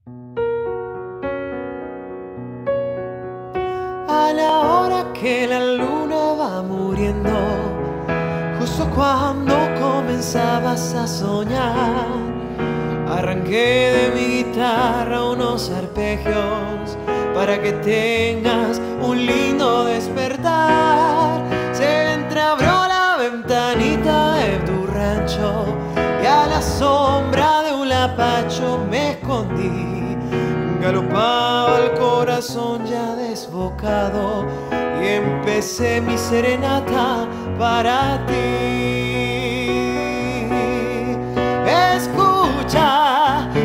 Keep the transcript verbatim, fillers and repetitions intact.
A la hora que la luna va muriendo, justo cuando comenzabas a soñar, arranqué de mi guitarra unos arpegios para que tengas un lindo despertar. Se entreabrió la ventanita de tu rancho y a la sombra de un lapacho me escondí. Galopaba el corazón ya desbocado y empecé mi serenata para ti. Escucha